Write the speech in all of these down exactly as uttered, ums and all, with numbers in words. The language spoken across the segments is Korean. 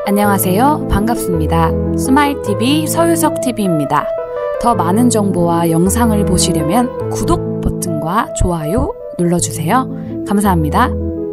안녕하세요. 반갑습니다. 스마일티비 서유석티비입니다. 더 많은 정보와 영상을 보시려면 구독 버튼과 좋아요 눌러주세요. 감사합니다.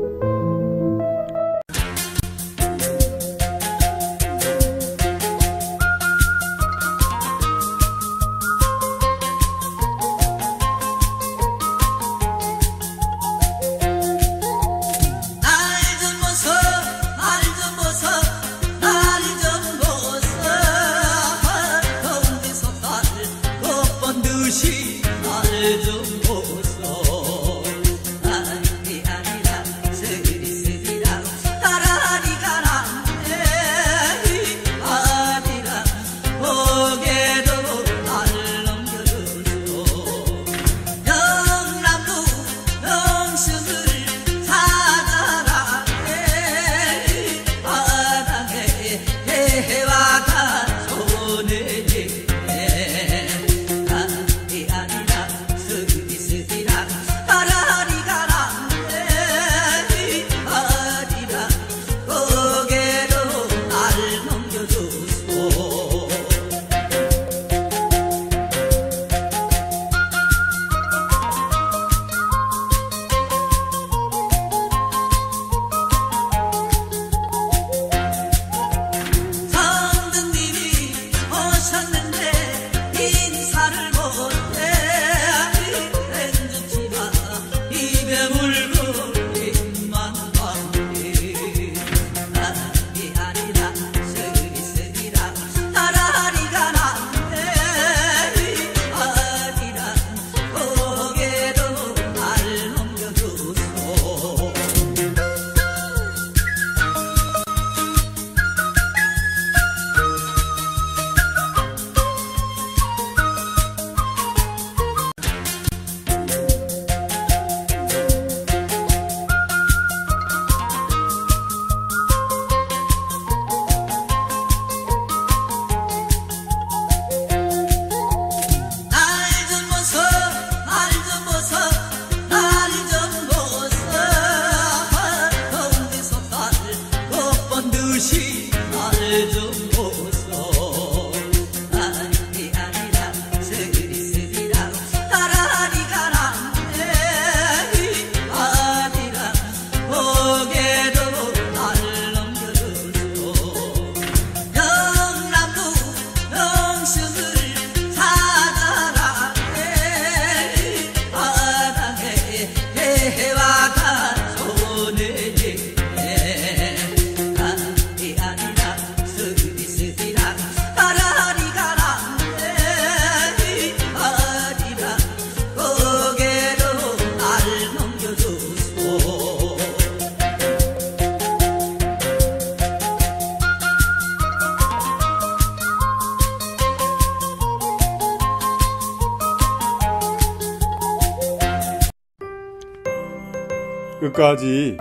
끝까지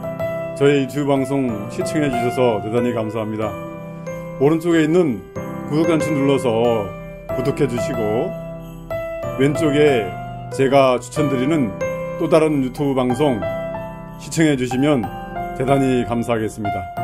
저희 유튜브 방송 시청해 주셔서 대단히 감사합니다. 오른쪽에 있는 구독 단추 눌러서 구독해 주시고 왼쪽에 제가 추천드리는 또 다른 유튜브 방송 시청해 주시면 대단히 감사하겠습니다.